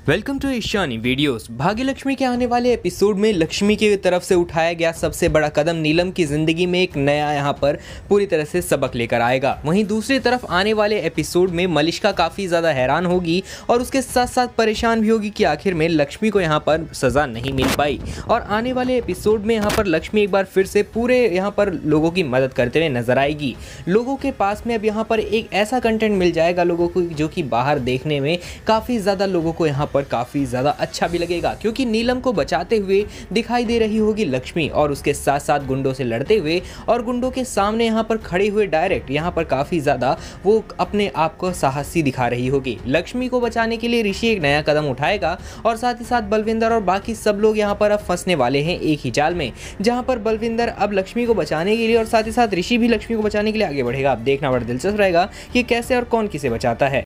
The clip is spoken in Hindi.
Welcome to Ishani videos. Bhagyalakshmi के आने वाले एपिसोड में लक्ष्मी की तरफ से उठाया गया सबसे बड़ा कदम नीलम की जिंदगी में एक नया यहाँ पर पूरी तरह से सबक लेकर आएगा। वहीं दूसरी तरफ आने वाले एपिसोड में मलिष्का काफ़ी ज़्यादा हैरान होगी और उसके साथ साथ परेशान भी होगी कि आखिर में लक्ष्मी को यहाँ पर सज़ा नहीं मिल पाई। और आने वाले एपिसोड में यहाँ पर लक्ष्मी एक बार फिर से पूरे यहाँ पर लोगों की मदद करते हुए नजर आएगी। लोगों के पास में अब यहाँ पर एक ऐसा कंटेंट मिल जाएगा लोगों को जो कि बाहर देखने में काफ़ी ज़्यादा लोगों को यहाँ पर काफी ज्यादा अच्छा भी लगेगा, क्योंकि नीलम को बचाते हुए दिखाई दे रही होगी लक्ष्मी और उसके साथ साथ गुंडों से लड़ते हुए और गुंडों के सामने यहाँ पर खड़े हुए डायरेक्ट यहाँ पर काफी ज्यादा वो अपने आप को साहसी दिखा रही होगी। लक्ष्मी को बचाने के लिए ऋषि एक नया कदम उठाएगा और साथ ही साथ बलविंदर और बाकी सब लोग यहाँ पर अब फंसने वाले हैं एक ही जाल में, जहां पर बलविंदर अब लक्ष्मी को बचाने के लिए और साथ ही साथ ऋषि भी लक्ष्मी को बचाने के लिए आगे बढ़ेगा। अब देखना बड़ा दिलचस्प रहेगा कि कैसे और कौन किसे बचाता है।